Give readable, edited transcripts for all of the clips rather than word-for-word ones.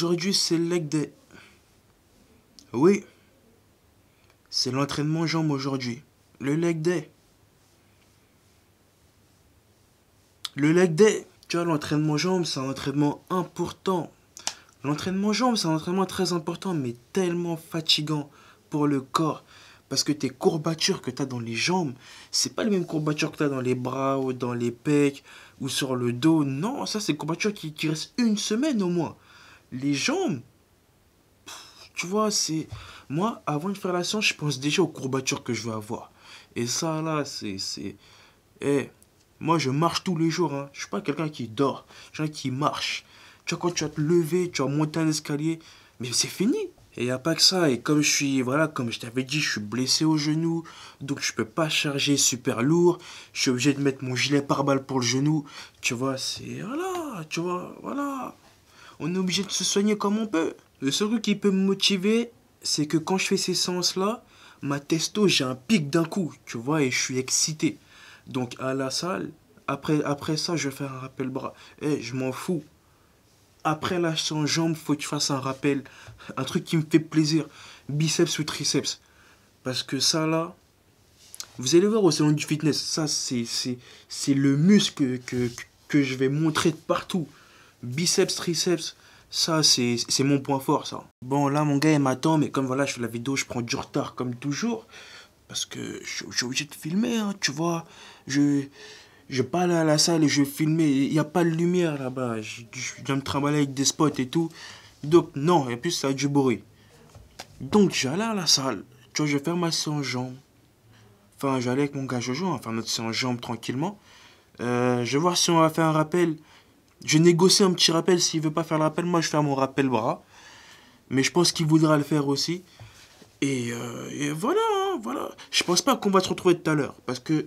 Aujourd'hui, c'est le leg day. Oui, c'est l'entraînement jambes aujourd'hui. Le leg day. Le leg day. Tu vois, l'entraînement jambes, c'est un entraînement important. L'entraînement jambes, c'est un entraînement très important, mais tellement fatigant pour le corps. Parce que tes courbatures que tu as dans les jambes, c'est pas les mêmes courbatures que tu as dans les bras ou dans les pecs ou sur le dos. Non, ça, c'est des courbatures qui restent une semaine au moins. Les jambes, tu vois, c'est... Moi, avant de faire la séance, je pense déjà aux courbatures que je vais avoir. Et ça, là, c'est... Eh, moi, je marche tous les jours, hein. Je suis pas quelqu'un qui dort. Je suis quelqu'un qui marche. Tu vois, quand tu vas te lever, tu vas monter un escalier, mais c'est fini. Et il n'y a pas que ça. Et comme je suis, voilà, comme je t'avais dit, je suis blessé au genou. Donc, je peux pas charger super lourd. Je suis obligé de mettre mon gilet pare-balles pour le genou. Tu vois, c'est... Voilà, tu vois, voilà. On est obligé de se soigner comme on peut. Le seul truc qui peut me motiver, c'est que quand je fais ces séances-là, ma testo, j'ai un pic d'un coup, tu vois, et je suis excité. Donc à la salle, après ça, je vais faire un rappel bras. Eh, je m'en fous. Après la séance jambes, faut que tu fasses un rappel. Un truc qui me fait plaisir. Biceps ou triceps. Parce que ça, là, vous allez voir au salon du fitness, ça, c'est le muscle que je vais montrer de partout. Biceps, triceps, ça, c'est mon point fort, ça. Bon, là, mon gars, il m'attend, mais comme voilà, je fais la vidéo, je prends du retard, comme toujours. Parce que je suis obligé de filmer, hein, tu vois. Je pas aller à la salle et je vais filmer. Il n'y a pas de lumière là-bas. Je dois me trimballer avec des spots et tout. Donc, non, et puis ça a du bruit. Donc, j'allais à la salle. Tu vois, je vais faire ma séance jambes. Enfin, j'allais avec mon gars Jojo, on va faire notre séance jambes tranquillement. Je vais voir si on va faire un rappel. Je négocie un petit rappel. S'il veut pas faire le rappel, moi je fais mon rappel bras. Mais je pense qu'il voudra le faire aussi. Et voilà, hein, voilà. Je pense pas qu'on va se retrouver tout à l'heure. Parce que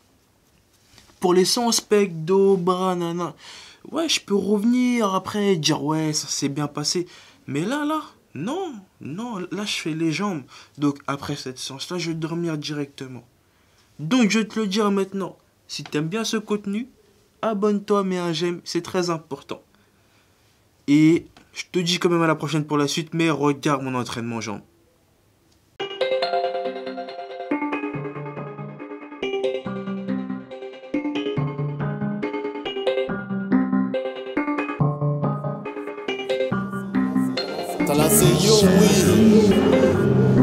pour les séances pec, dos, bras, nana. Ouais, je peux revenir après et dire ouais, ça s'est bien passé. Mais là, non, non, là je fais les jambes. Donc après cette séance-là, je vais dormir directement. Donc je vais te le dire maintenant. Si t'aimes bien ce contenu, abonne-toi, mets un j'aime, c'est très important. Et je te dis quand même à la prochaine pour la suite, mais regarde mon entraînement jambes. T'as la CEO, oui.